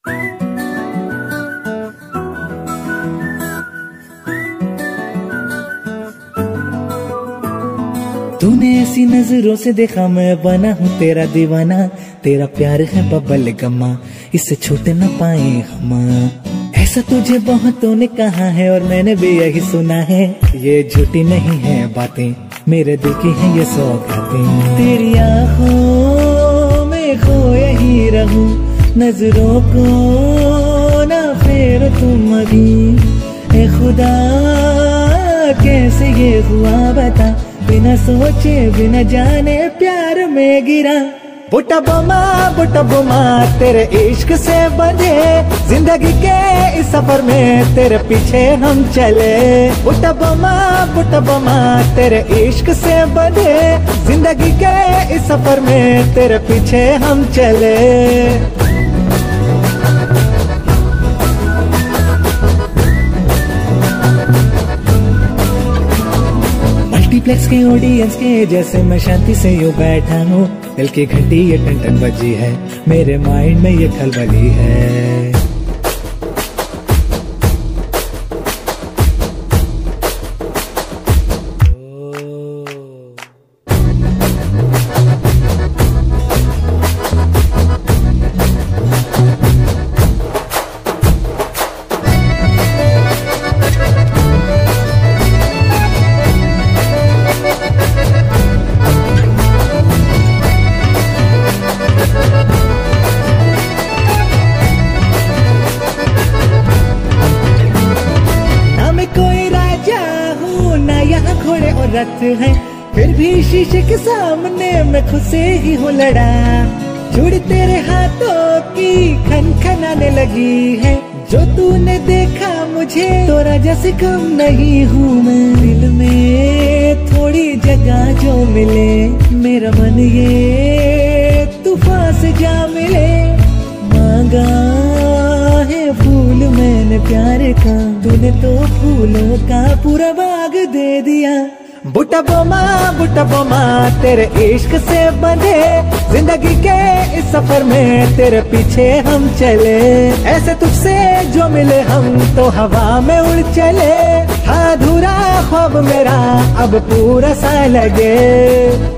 तूने ऐसी नजरों से देखा मैं बना हूँ तेरा दीवाना, तेरा प्यार है बबल गमा, इससे छूट न पाए हम। ऐसा तुझे बहुतों ने कहा है और मैंने भी यही सुना है, ये झूठी नहीं है बातें, मेरे दिल की है ये सौगातें। तेरी आँखों में खोया ही रहूं, नजरों को ना फेरो तुम अभी। ए खुदा कैसे ये हुआ बता, बिना सोचे बिना जाने प्यार में गिरा। बुटा बोमा तेरे इश्क से बंधे, जिंदगी के इस सफर में तेरे पीछे हम चले। बुटा बोमा तेरे इश्क से बंधे, जिंदगी के इस सफर में तेरे पीछे हम चले। मल्टीप्लेक्स के ऑडियंस के जैसे मैं शांति से यूं बैठा हूँ, दिल की घंटी ये टन टन बजी है, मेरे माइंड में ये खलबली है। घोड़े और रथ है, फिर भी शीशे के सामने मैं खुद से ही हूँ लड़ा। चूड़ी तेरे हाथों की खनखनाने लगी है, जो तूने देखा मुझे तो राजा से कम नहीं हूँ मैं। दिल में थोड़ी जगह जो मिले, मेरा मन ये तूफान से जा मिले। मांगा है फूल मैंने प्यार का, तूने तो फूलों का पूरा बाग दे दिया। बुटा बोमा तेरे इश्क से बंधे, जिंदगी के इस सफर में तेरे पीछे हम चले। ऐसे तुझसे जो मिले हम तो हवा में उड़ चले, अधूरा ख्वाब मेरा अब पूरा सा लगे।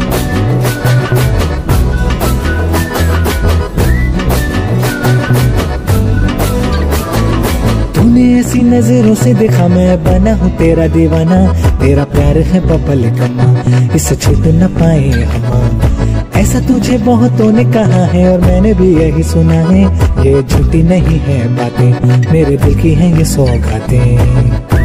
ऐसी नजरों से देखा मैं बना हूँ तेरा दीवाना, तेरा प्यार है बबल गमा, इससे छूट न पाए हम। ऐसा तुझे बहुतों ने कहा है और मैंने भी यही सुना है, ये झूठी नहीं है बातें, मेरे दिल की है ये सौगातें।